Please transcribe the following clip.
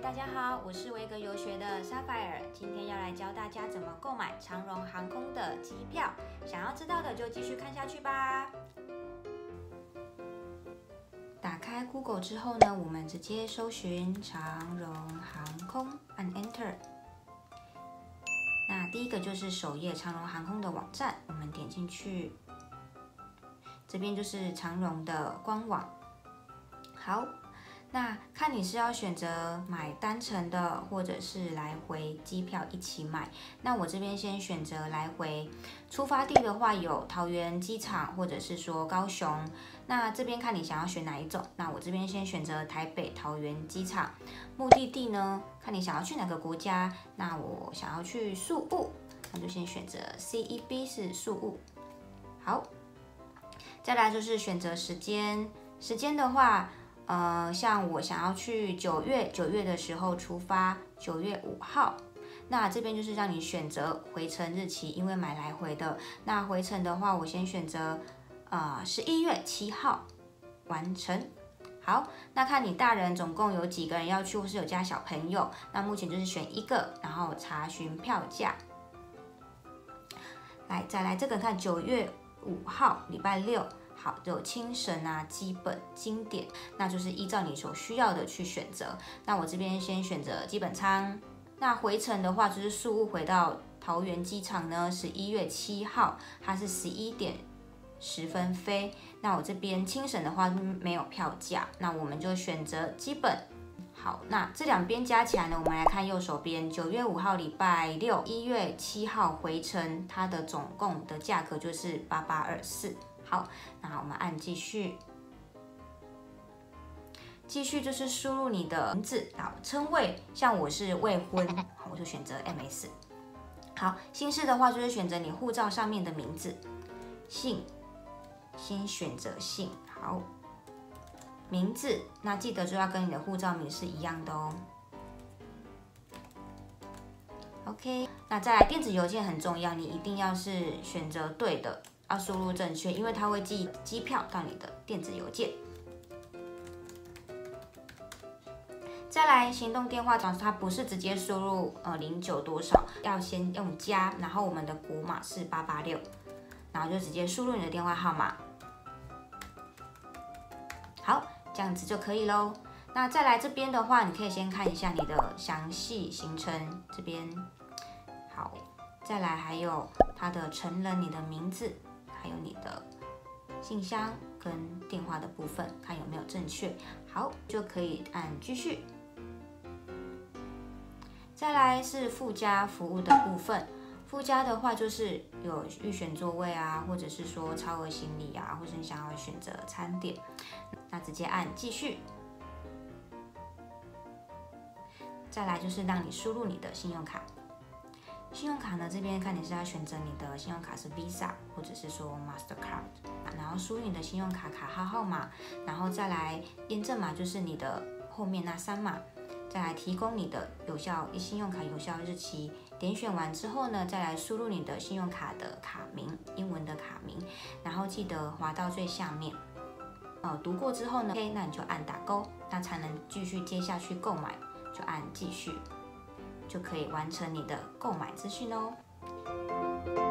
大家好，我是维格游学的沙菲尔，今天要来教大家怎么购买长荣航空的机票。想要知道的就继续看下去吧。打开 Google 之后呢，我们直接搜寻长荣航空，按 Enter。那第一个就是首页长荣航空的网站，我们点进去，这边就是长荣的官网。好。那看你是要选择买单程的，或者是来回机票一起买。那我这边先选择来回，出发地的话有桃园机场，或者是说高雄。那这边看你想要选哪一种。那我这边先选择台北桃园机场。目的地呢，看你想要去哪个国家。那我想要去宿务，那就先选择 CEB 是宿务。好，再来就是选择时间。时间的话。像我想要去9月的时候出发，9月5号，那这边就是让你选择回程日期，因为买来回的。那回程的话，我先选择11月7号完成。好，那看你大人总共有几个人要去，或是有加小朋友，那目前就是选一个，然后查询票价。来，再来这个看9月5号，礼拜六。好，有轻省啊、基本、经典，那就是依照你所需要的去选择。那我这边先选择基本舱。那回程的话，就是宿务回到桃园机场呢，11月7号，它是11点10分飞。那我这边轻省的话没有票价，那我们就选择基本。好，那这两边加起来呢，我们来看右手边，9月5号礼拜六，1月7号回程，它的总共的价格就是8824。好，那我们按继续，继续就是输入你的名字，好，称谓，像我是未婚，我就选择 MS。好，姓氏的话就是选择你护照上面的名字，姓，先选择姓，好，名字，那记得就要跟你的护照名是一样的哦。OK， 那再来电子邮件很重要，你一定要是选择对的。要输入正确，因为它会寄机票到你的电子邮件。再来，行动电话它不是直接输入09多少，要先用加，然后我们的国码是886，然后就直接输入你的电话号码。好，这样子就可以咯。那再来这边的话，你可以先看一下你的详细行程这边。好，再来还有它的成人，你的名字。还有你的信箱跟电话的部分，看有没有正确。好，就可以按继续。再来是附加服务的部分，附加的话就是有预选座位啊，或者是说超额行李啊，或者你想要选择餐点，那直接按继续。再来就是让你输入你的信用卡。信用卡呢，这边看你是要选择你的信用卡是 Visa 或者是说 Mastercard， 然后输入你的信用卡卡号码，然后再来验证码就是你的后面那3码，再来提供你的信用卡有效日期。点选完之后呢，再来输入你的信用卡的卡名，英文的卡名，然后记得滑到最下面。读过之后呢 ，OK， 那你就按打勾，那才能继续接下去购买，就按继续。就可以完成你的购买资讯哦。